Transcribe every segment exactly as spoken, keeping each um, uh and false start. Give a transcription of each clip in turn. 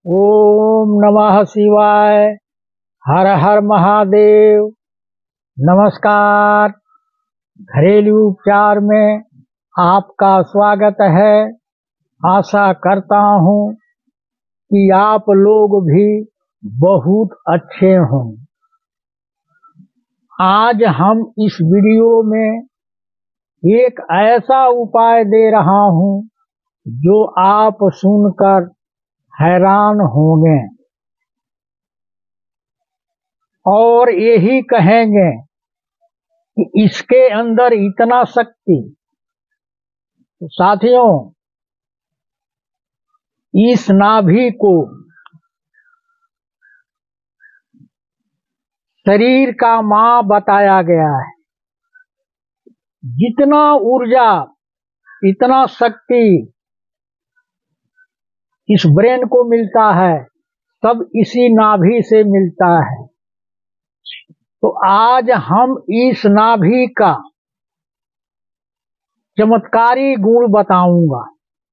ओम नमः शिवाय। हर हर महादेव। नमस्कार। घरेलू उपचार में आपका स्वागत है। आशा करता हूँ कि आप लोग भी बहुत अच्छे हों। आज हम इस वीडियो में एक ऐसा उपाय दे रहा हूँ जो आप सुनकर हैरान होंगे और यही कहेंगे कि इसके अंदर इतना शक्ति। तो साथियों, इस नाभि को शरीर का माँ बताया गया है। जितना ऊर्जा, इतना शक्ति इस ब्रेन को मिलता है, सब इसी नाभि से मिलता है। तो आज हम इस नाभि का चमत्कारी गुण बताऊंगा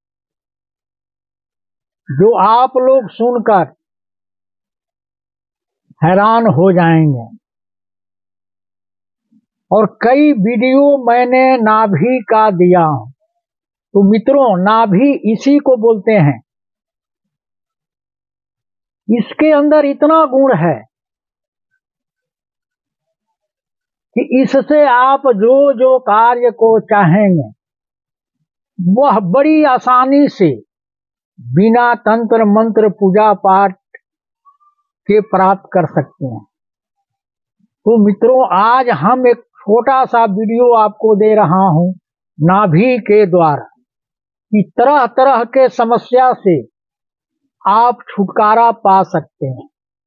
जो आप लोग सुनकर हैरान हो जाएंगे। और कई वीडियो मैंने नाभि का दिया हूं। तो मित्रों, नाभि इसी को बोलते हैं। इसके अंदर इतना गुण है कि इससे आप जो जो कार्य को चाहेंगे वह बड़ी आसानी से बिना तंत्र मंत्र पूजा पाठ के प्राप्त कर सकते हैं। तो मित्रों, आज हम एक छोटा सा वीडियो आपको दे रहा हूं नाभि के द्वारा कि तरह तरह के समस्या से आप छुटकारा पा सकते हैं।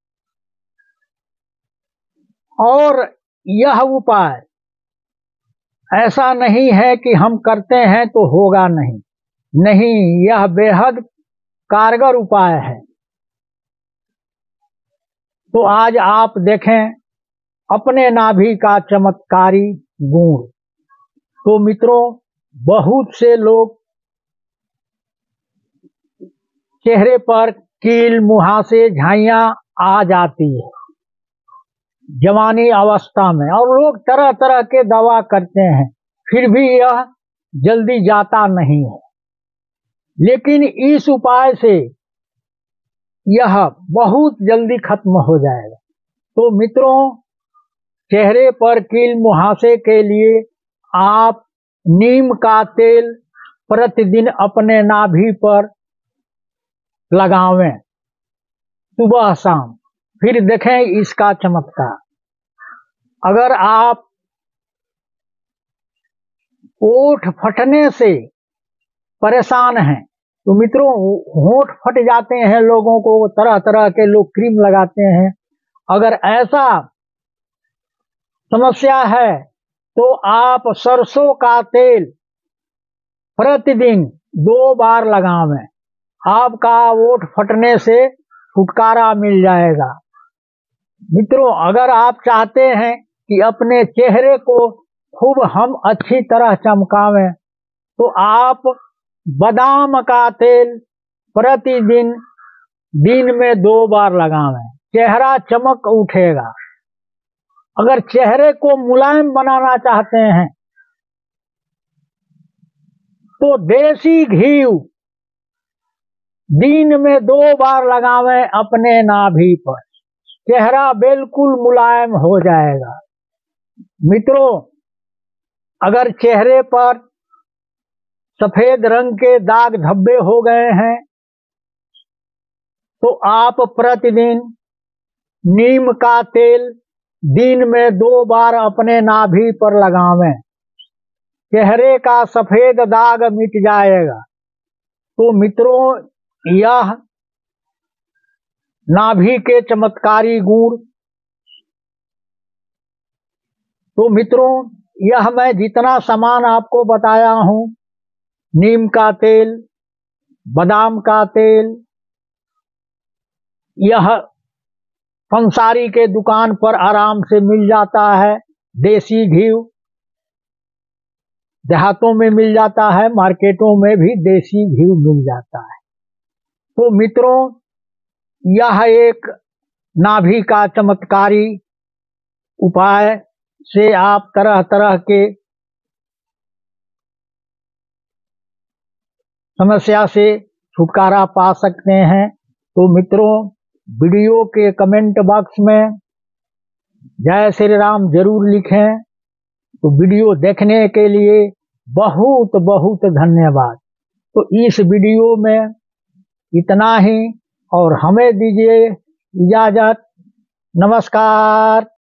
और यह उपाय ऐसा नहीं है कि हम करते हैं तो होगा नहीं। नहीं, यह बेहद कारगर उपाय है। तो आज आप देखें अपने नाभि का चमत्कारी गुण। तो मित्रों, बहुत से लोग चेहरे पर कील, मुहासे, झाइयां आ जाती है जवानी अवस्था में, और लोग तरह तरह के दवा करते हैं, फिर भी यह जल्दी जाता नहीं है। लेकिन इस उपाय से यह बहुत जल्दी खत्म हो जाएगा। तो मित्रों, चेहरे पर कील मुहासे के लिए आप नीम का तेल प्रतिदिन अपने नाभि पर लगावें, सुबह शाम। फिर देखें इसका चमत्कार। अगर आप ओठ फटने से परेशान हैं, तो मित्रों, होंठ फट जाते हैं लोगों को, तरह तरह के लोग क्रीम लगाते हैं। अगर ऐसा समस्या है तो आप सरसों का तेल प्रतिदिन दो बार लगावें। आपका ओठ फटने से छुटकारा मिल जाएगा। मित्रों, अगर आप चाहते हैं कि अपने चेहरे को खूब हम अच्छी तरह चमकावें, तो आप बादाम का तेल प्रतिदिन दिन में दो बार लगावें। चेहरा चमक उठेगा। अगर चेहरे को मुलायम बनाना चाहते हैं तो देसी घी दिन में दो बार लगावें अपने नाभि पर। चेहरा बिल्कुल मुलायम हो जाएगा। मित्रों, अगर चेहरे पर सफेद रंग के दाग धब्बे हो गए हैं तो आप प्रतिदिन नीम का तेल दिन में दो बार अपने नाभि पर लगावें। चेहरे का सफेद दाग मिट जाएगा। तो मित्रों, यह नाभि के चमत्कारी गुण। तो मित्रों, यह मैं जितना सामान आपको बताया हूं, नीम का तेल, बादाम का तेल, यह पंसारी के दुकान पर आराम से मिल जाता है। देसी घी देहातों में मिल जाता है, मार्केटों में भी देसी घी मिल जाता है। तो मित्रों, यह एक नाभि का चमत्कारी उपाय से आप तरह तरह के समस्या से छुटकारा पा सकते हैं। तो मित्रों, वीडियो के कमेंट बॉक्स में जय श्री राम जरूर लिखें। तो वीडियो देखने के लिए बहुत बहुत धन्यवाद। तो इस वीडियो में इतना ही और हमें दीजिए इजाजत। नमस्कार।